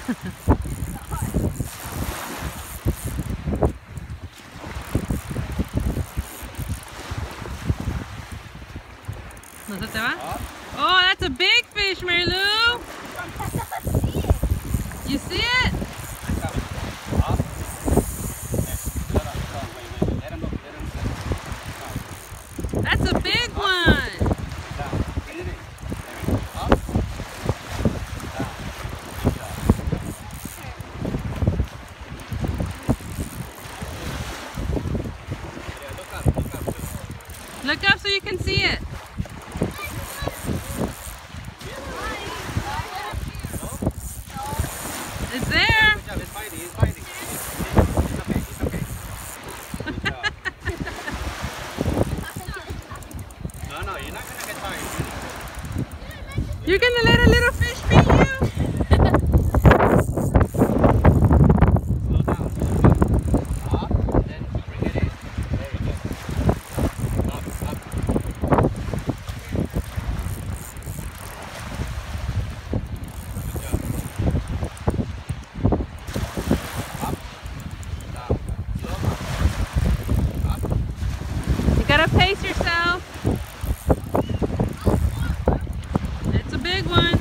¿No se te va? Oh, that's a big fish, Mary Lou. You see it? That's a big one. Look up so you can see it. It's there. It's fighting. It's fighting. It's okay. Good job. No, you're not gonna get tired. You're gonna let a little fish beat you? Slow down. Up, then bring it in. There you go. Up. Good job. You gotta pace yourself. It's a big one.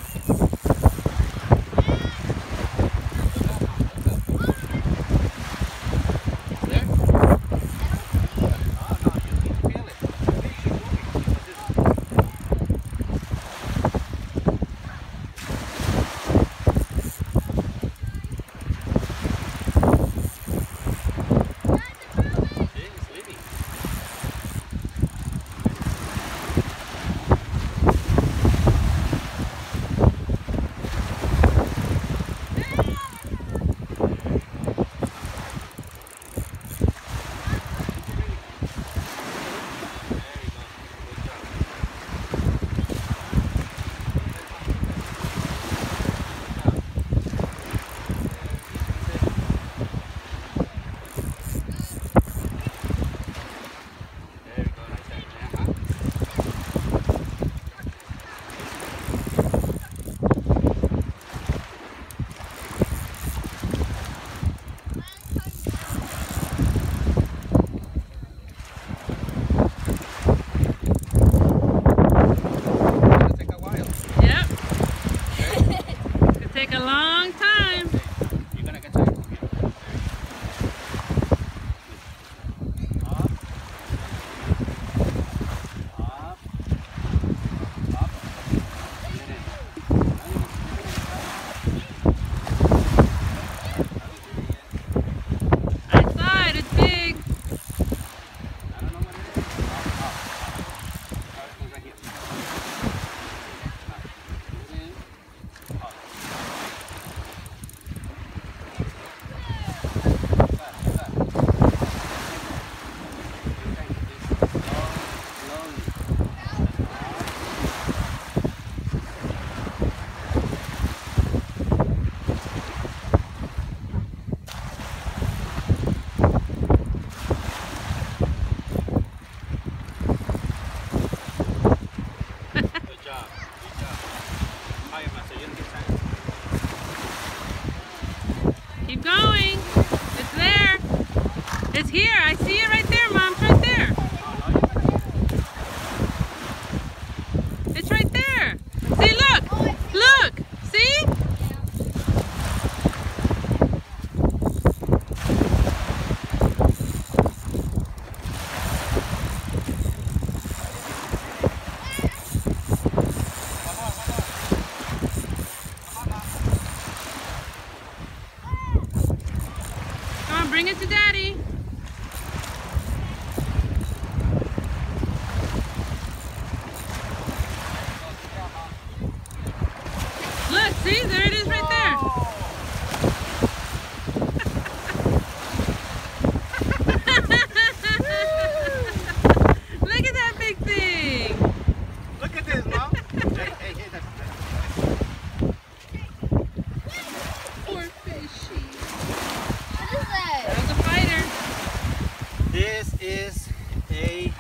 Take a long time. You're gonna get tired. Up. I saw it. It's big. I don't know what it is. Up. Right here. Keep going. It's there. It's here. I see it right there, Mom. It's right there. It's right there. See, look. Look. See? Come on, bring it to Daddy. Look, see, there it is right there. Look at that big thing. Look at this, Mom. Hey, that's Poor fishy. What is that? That was a fighter. This is a